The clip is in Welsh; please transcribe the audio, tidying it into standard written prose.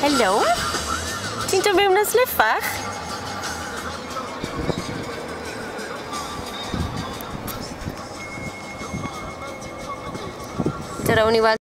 Hallo? Ti'n dod mewn ys liffach? Dod rawn ni weld